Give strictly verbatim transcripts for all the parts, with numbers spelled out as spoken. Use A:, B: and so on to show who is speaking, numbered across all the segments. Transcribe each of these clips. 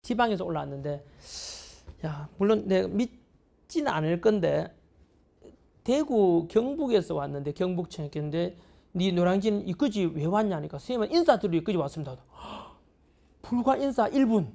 A: 지방에서 올라왔는데, 야, 물론 내가 믿지는 않을 건데, 대구 경북에서 왔는데, 경북청에 있는데, 네 노량진 이끄지 왜 왔냐니까, 선생님은 인사드리러 이끄지 왔습니다. 불과 인사 일 분.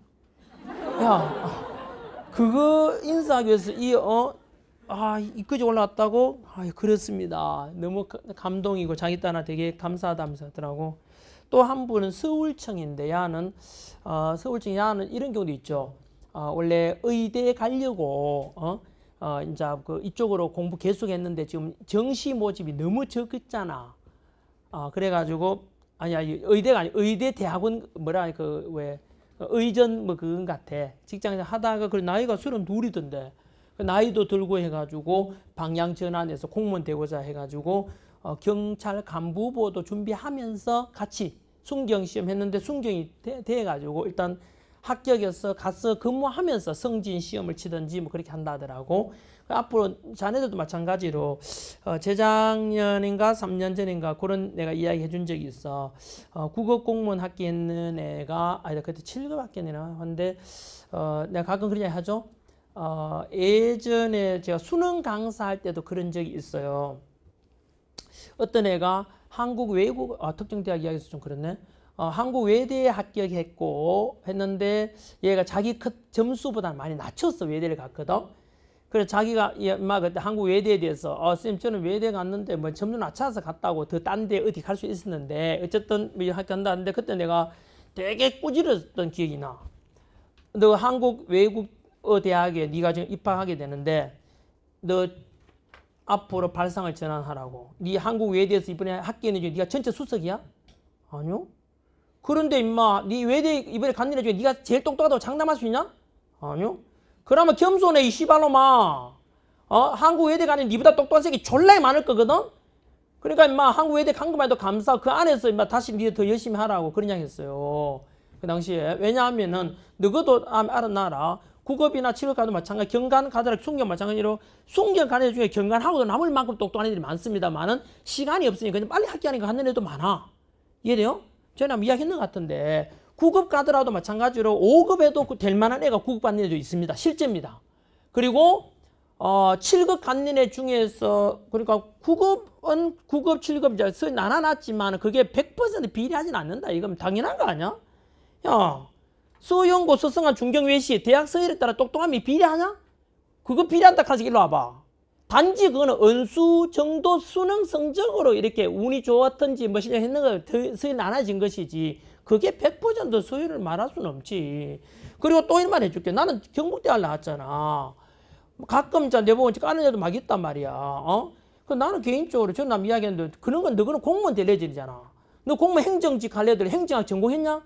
A: 야, 그거 인사하기 위해서 이, 어, 아, 이끄지 올라왔다고? 아, 그렇습니다. 너무 감동이고 자기 딸한테 되게 감사하다면서 하더라고. 또 한 분은 서울청인데, 야는, 어, 서울청 야는 이런 경우도 있죠. 어, 원래 의대에 가려고, 어, 어, 이제 그 이쪽으로 공부 계속했는데 지금 정시 모집이 너무 적었잖아. 어, 그래가지고, 아니, 아니, 의대가 아니, 의대 대학원, 뭐라, 그, 왜, 의전 뭐 그건 같아. 직장 하다가 그 나이가 서른 둘이던데 나이도 들고 해가지고 방향 전환해서 공무원 되고자 해가지고 어, 경찰 간부보도 준비하면서 같이 순경 시험 했는데 순경이 돼, 돼가지고 일단 합격해서 가서 근무하면서 승진 시험을 치든지 뭐 그렇게 한다 하더라고. 앞으로 자네들도 마찬가지로 어, 재작년인가 삼 년 전인가 그런 내가 이야기 해준 적이 있어. 어, 국어 공무원 합격했는 애가 아니다 그때 칠 급 합격이나 한데 어, 내가 가끔 그런 이야기 하죠. 어, 예전에 제가 수능 강사할 때도 그런 적이 있어요. 어떤 애가 한국 외국 아, 특정 대학 이야기해서 좀 그렇네. 어, 한국 외대에 합격했고 했는데 얘가 자기 점수보다 많이 낮췄어. 외대를 갔거든. 그래서 자기가 막 그때 한국 외대에 대해서 어, 쌤 저는 외대 갔는데 뭐 점수 낮춰서 갔다고 더 딴 데 어디 갈 수 있었는데 어쨌든 뭐 학교한다는데 그때 내가 되게 꾸짖었던 기억이 나. 너 한국 외국어 대학에 네가 지금 입학하게 되는데 너 앞으로 발상을 전환하라고. 네 한국 외대에서 이번에 합격했는 중에 네가 전체 수석이야? 아니요. 그런데 임마 네 외대 이번에 갔는 애 중에 네가 제일 똑똑하다고 장담할 수 있냐? 아니요. 그러면 겸손해 이 씨발놈아. 어? 한국 외대 가는 니보다 똑똑한 새끼 졸라 많을 거거든? 그러니까 임마 한국 외대 간 것만 해도 감사. 그 안에서 임마 다시 니 더 열심히 하라고 그런 이야기 했어요. 그 당시에. 왜냐하면은 너희도 알아놔라. 국업이나 칠 급 가도 마찬가지, 경관 가더라 순경 마찬가지로 순경 가는 애 중에 경관하고도 남을 만큼 똑똑한 애들이 많습니다만은 시간이 없으니까 그냥 빨리 합격하니까 하는 애도 많아. 이해돼요? 전에 한번 이야기했는 것 같은데 구급 가더라도 마찬가지로 오 급에도 될 만한 애가 구급 받는 애도 있습니다. 실제입니다. 그리고 어, 칠 급 갖는 애 중에서 그러니까 구급은 구급, 칠 급 이제 서 나눠놨지만 그게 백 퍼센트 비례하진 않는다. 이건 당연한 거 아니야? 야, 서영고, 서성한, 중경외시, 대학 서열에 따라 똑똑함이 비례하냐? 그거 비례한다 하지 일로 와봐. 단지 그거는 은수 정도 수능 성적으로 이렇게 운이 좋았던지 뭐 했는 거 서열 나눠진 것이지 그게 백 퍼센트 서열을 말할 수는 없지. 그리고 또 이런 말 해줄게. 나는 경북대학 나왔잖아. 가끔 자 내보고 까는 애도 막 있단 말이야. 어? 그 나는 개인적으로 전남 이야기했는데 그런 건 너는 공무원 될 애들이잖아. 너 공무원 행정직 할 애들 행정학 전공했냐?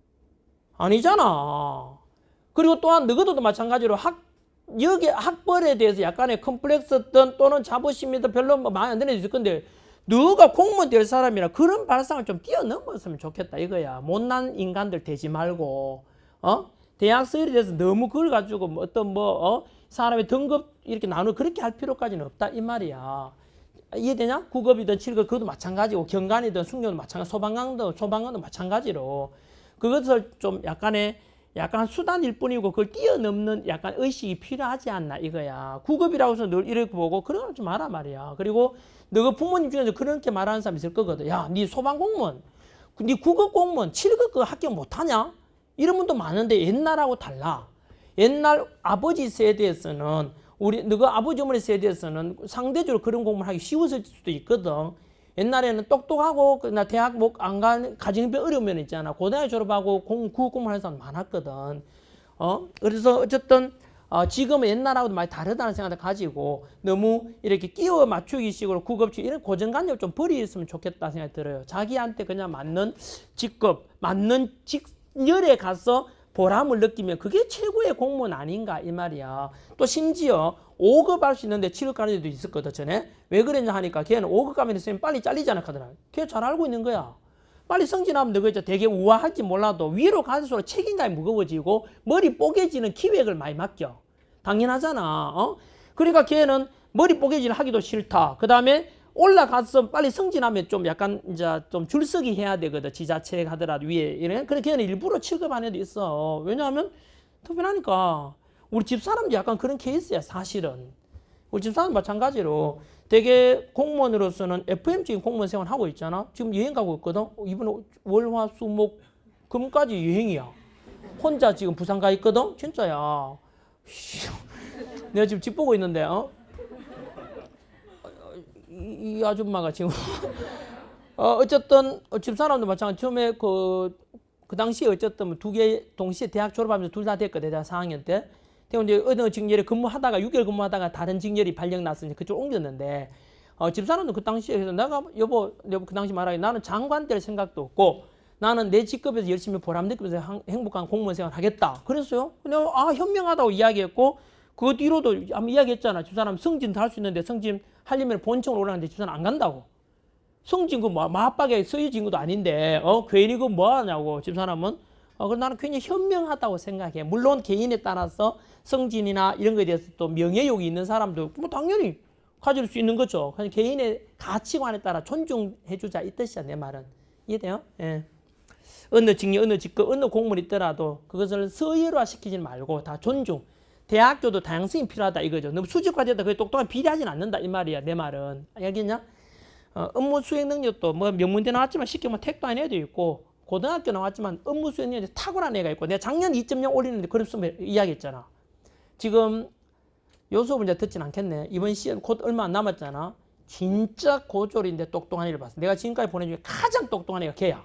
A: 아니잖아. 그리고 또한 너희들도 마찬가지로 학 여기 학벌에 대해서 약간의 컴플렉스든 또는 자부심이든 별로 마음에 안 드는 애도 있을 건데 너가 공무원 될 사람이라 그런 발상을 좀 뛰어넘었으면 좋겠다 이거야. 못난 인간들 되지 말고 어? 대학 서열에 대해서 너무 그걸 가지고 뭐 어떤 뭐 어? 사람의 등급 이렇게 나누 그렇게 할 필요까지는 없다 이 말이야. 이해되냐? 구급이든 칠 급 그것도 마찬가지고 경관이든 순경도 마찬가지, 소방관도 소방관도 마찬가지로 그것을 좀 약간의 약간 수단일 뿐이고 그걸 뛰어넘는 약간 의식이 필요하지 않나 이거야. 구급이라고 해서 늘 이렇게 보고 그런 거 좀 마라 말이야. 그리고 너가 부모님 중에서 그렇게 말하는 사람 있을 거거든. 야, 네 소방공무원, 네 구급 공무원 칠 급 그 합격 못하냐? 이런 분도 많은데 옛날하고 달라. 옛날 아버지 세대에서는 우리 너가 아버지 어머니 세대에서는 상대적으로 그런 공부를 하기 쉬웠을 수도 있거든. 옛날에는 똑똑하고 나 대학 못 안 간 가정비 어려우면 있잖아. 고등학교 졸업하고 공, 구급 공부를 하는 사람 많았거든. 어? 그래서 어쨌든 어, 지금은 옛날하고도 많이 다르다는 생각을 가지고 너무 이렇게 끼워 맞추기 식으로 구급식 이런 고정관념을 좀 버리셨으면 좋겠다 생각이 들어요. 자기한테 그냥 맞는 직급, 맞는 직렬에 가서 보람을 느끼면 그게 최고의 공무원 아닌가 이 말이야. 또 심지어 오 급 할 수 있는데 칠 급 가는 애도 있었거든 전에. 왜 그랬냐 하니까 걔는 오 급 가면 선생님 빨리 잘리잖아 하더라. 걔 잘 알고 있는 거야. 빨리 승진하면 너가 이제 되게 우아할지 몰라도 위로 갈수록 책임감이 무거워지고 머리 뽀개지는 기획을 많이 맡겨. 당연하잖아. 어? 그러니까 걔는 머리 뽀개질 하기도 싫다. 그 다음에 올라가서 빨리 승진하면 좀 약간 이제 좀 줄서기 해야 되거든. 지자체 하더라도 위에. 이런. 그래서 걔는 일부러 칠 급 안 해도 있어. 왜냐하면 특별하니까 우리 집사람도 약간 그런 케이스야 사실은. 우리 집사람 마찬가지로 되게 공무원으로서는 에프엠적인 공무원 생활 하고 있잖아. 지금 여행 가고 있거든. 이번에 월화수목 금까지 여행이야. 혼자 지금 부산 가 있거든. 진짜야. 내가 지금 집 보고 있는데 어? 이, 이 아줌마가 지금 어, 어쨌든 집사람도 마찬가지. 처음에 그, 그 당시에 어쨌든 두 개 동시에 대학 졸업하면서 둘 다 됐거든. 대학 사 학년 때. 근데 어느 직렬에 근무하다가 육 개월 근무하다가 다른 직렬이 발령 났으니 그쪽 옮겼는데 어, 집사람도 그 당시에 그래서 내가 여보, 여보 그 당시 말하기 나는 장관 될 생각도 없고 나는 내 직급에서 열심히 보람 느끼면서 행복한 공무원 생활 하겠다. 그랬어요. 근데 아 현명하다고 이야기했고 그 뒤로도 한번 이야기했잖아. 집사람 승진 다 할 수 있는데 승진 하려면 본청으로 오라는데 집사람 안 간다고. 승진 그 뭐, 맞박에 쓰여진 것도 아닌데 어 괜히 그 뭐 하냐고 집사람은. 어, 그럼 나는 굉장히 현명하다고 생각해. 물론 개인에 따라서 승진이나 이런 거에 대해서 또 명예욕이 있는 사람도 뭐 당연히 가질 수 있는 거죠. 그냥 개인의 가치관에 따라 존중해주자 이 뜻이야 내 말은. 이해돼요? 예. 어느 직렬, 어느 직급, 어느 공무원 있더라도 그것을 서열화 시키지 말고 다 존중. 대학교도 다양성이 필요하다 이거죠. 너무 수직화되다 그게 똑똑한 비례하진 않는다 이 말이야 내 말은. 알겠냐? 어, 업무 수행 능력도 뭐 명문대 나왔지만 쉽게 뭐 택도 안 애도 있고 고등학교 나왔지만 업무 수행 능력이 탁월한 애가 있고 내가 작년 이 점 영 올리는데 그런 수업 이야기했잖아. 지금 요 수업은 이제 듣진 않겠네. 이번 시험 곧 얼마 안 남았잖아. 진짜 고졸인데 똑똑한 애를 봤어. 내가 지금까지 보낸 중에 가장 똑똑한 애가 걔야.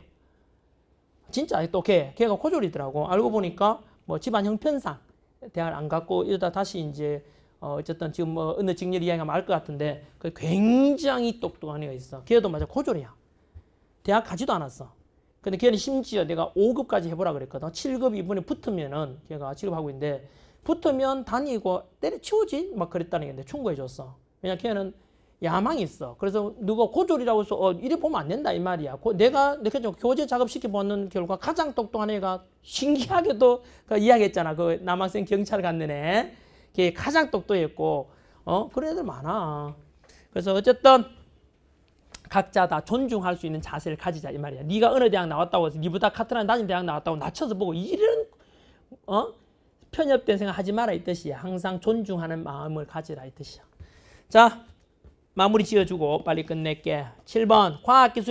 A: 진짜 또 걔. 걔가 고졸이더라고. 알고 보니까 뭐 집안 형편상 대학을 안 갔고 이러다 다시 이제 어 어쨌든 지금 뭐 어느 직렬 이야기하면 알 것 같은데 그 굉장히 똑똑한 애가 있어. 걔도 맞아 고졸이야. 대학 가지도 않았어. 근데 걔는 심지어 내가 오 급까지 해보라 그랬거든. 칠 급 이번에 붙으면은 걔가 취급하고 있는데 붙으면 다니고 때려치우지 막 그랬다는 건데 충고해줬어. 왜냐 걔는 야망이 있어. 그래서 누가 고졸이라고 해서 어, 이래 보면 안 된다 이 말이야. 고, 내가 내가 좀 교재 작업시켜보는 결과 가장 똑똑한 애가 신기하게도 그 이야기했잖아. 그 남학생 경찰 갔는 애. 걔 가장 똑똑했고 어 그런 애들 많아. 그래서 어쨌든 각자 다 존중할 수 있는 자세를 가지자 이 말이야. 네가 어느 대학 나왔다고 해서 니보다 카트라인 낮은 대학 나왔다고 낮춰서 보고 이런 어 편협된 생각 하지 마라 이 뜻이야. 항상 존중하는 마음을 가지라 이 뜻이야. 자 마무리 지어주고 빨리 끝낼게. 칠 번 과학기술